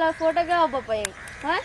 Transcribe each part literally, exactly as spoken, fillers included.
का फोटो क्या हो पापा हाँ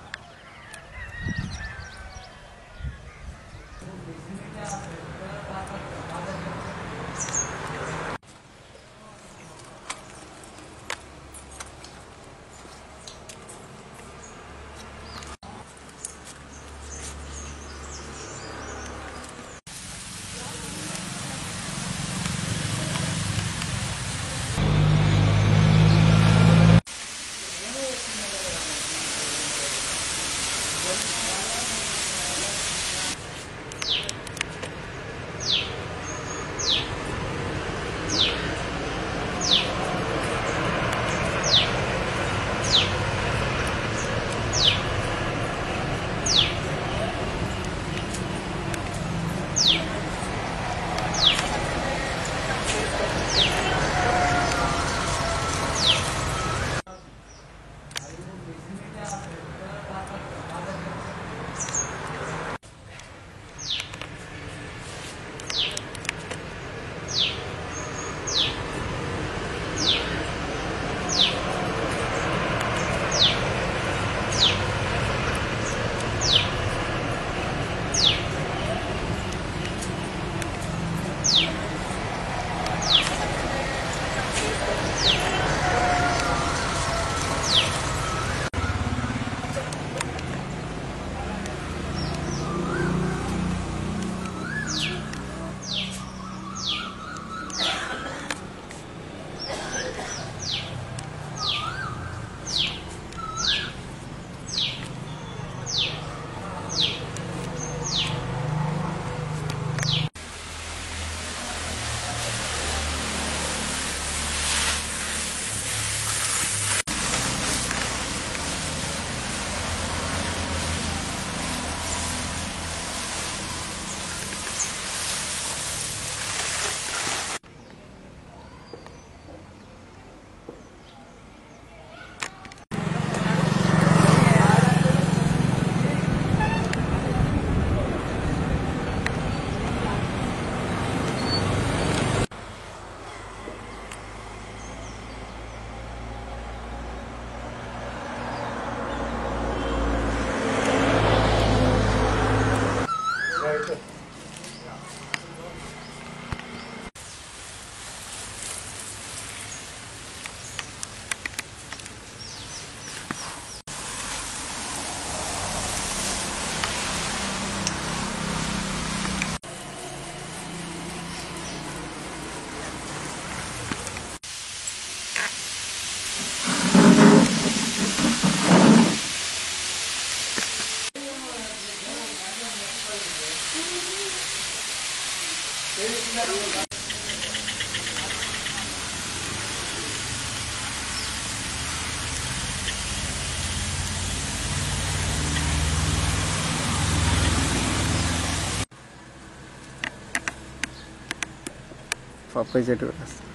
పప్పు చెట్టు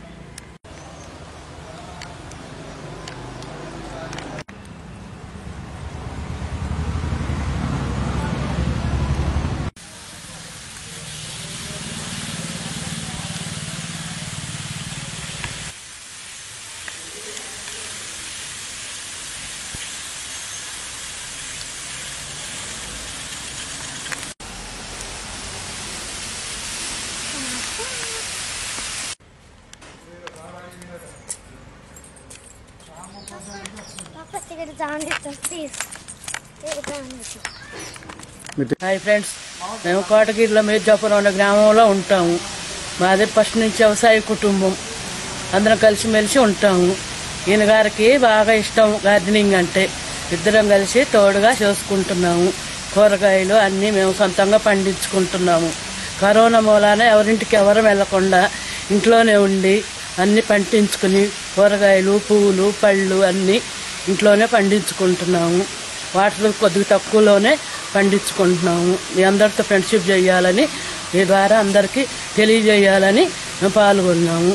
హాయ్ ఫ్రెండ్స్, మేము కోటగిరిలో మేజాపురం అనే గ్రామంలో ఉంటాము. మాది ఫస్ట్ నుంచి వ్యవసాయ కుటుంబం, అందరం కలిసిమెలిసి ఉంటాము. ఈయన గారికి బాగా ఇష్టం గార్డెనింగ్ అంటే, ఇద్దరం కలిసి తోడుగా చేసుకుంటున్నాము. కూరగాయలు అన్నీ మేము సొంతంగా పండించుకుంటున్నాము. కరోనా మూలాన ఎవరింటికి ఎవరు వెళ్లకుండా ఇంట్లోనే ఉండి అన్ని పండించుకుని కూరగాయలు, పువ్వులు, పళ్ళు అన్నీ ఇంట్లోనే పండించుకుంటున్నాము. వాటర్ కొద్దిగా తక్కువలోనే పండించుకుంటున్నాము. మీ అందరితో ఫ్రెండ్షిప్ చేయాలని, మీ ద్వారా అందరికీ తెలియజేయాలని మేము పాల్గొన్నాము.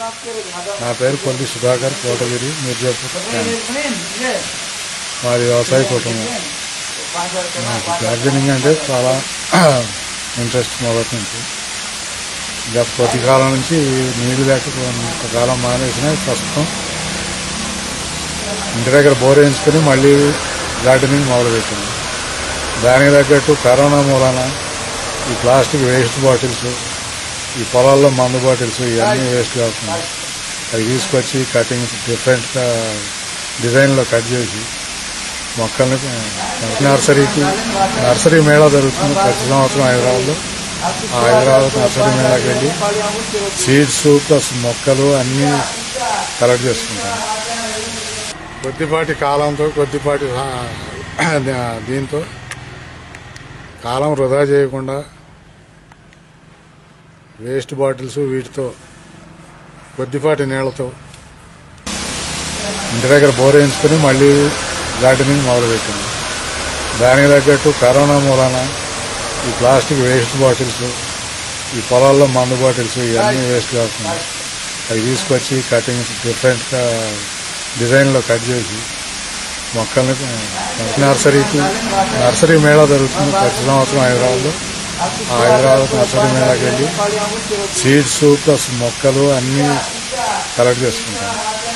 నా పేరు కొల్లి సుధాకర్, కోటగిరి, మిర్జాపూర్. మాది వ్యవసాయ కుటుంబం. నాకు గార్డెనింగ్ అంటే చాలా ఇంట్రెస్ట్ మొదటి నుంచి. గత కొద్ది కాలం నుంచి నీళ్ళు లేక కొంతకాలం మానేసిన ప్రస్తుతం ఇంటి దగ్గర బోర్ వేయించుకొని మళ్ళీ గార్డెనింగ్ మొదలుపెట్టింది. దానికి తగ్గట్టు కరోనా మూలాన ఈ ప్లాస్టిక్ వేస్ట్ బాటిల్స్, ఈ పొలాల్లో మందు బాటిల్స్ ఇవన్నీ వేస్ట్ కాకుండా అవి తీసుకొచ్చి కటింగ్స్ డిఫరెంట్గా డిజైన్లో కట్ చేసి మొక్కల్ని నర్సరీకి నర్సరీ మేళా జరుగుతుంది ప్రతి సంవత్సరం హైదరాబాద్లో. ఆ హైదరాబాద్ నర్సరీ మేళాకి వెళ్ళి సీడ్స్ ప్లస్ మొక్కలు అన్నీ కలెక్ట్ చేసుకుంటాం. కొద్దిపాటి కాలంతో కొద్దిపాటి దీంతో కాలం వృధా చేయకుండా వేస్ట్ బాటిల్స్ వీటితో కొద్దిపాటి నీళ్లతో ఇంటి దగ్గర బోర్ వేయించుకొని మళ్ళీ గార్డెనింగ్ మొదలుపెట్టింది. దానికి తగ్గట్టు కరోనా మూలాన ఈ ప్లాస్టిక్ వేస్ట్ బాటిల్స్, ఈ పొలాల్లో మందు బాటిల్స్ ఇవన్నీ వేస్ట్ కాకుండా అవి తీసుకొచ్చి కటింగ్స్ డిఫరెంట్గా డిజైన్లో కట్ చేసి మొక్కల్ని నర్సరీకి నర్సరీ మేళా జరుగుతుంది ప్రతి సంవత్సరం హైదరాబాద్లో. ఆ హైదరాబాద్ నర్సరీ మేళాకి వెళ్ళి సీడ్స్ ప్లస్ మొక్కలు అన్నీ కలెక్ట్ చేసుకుంటాం.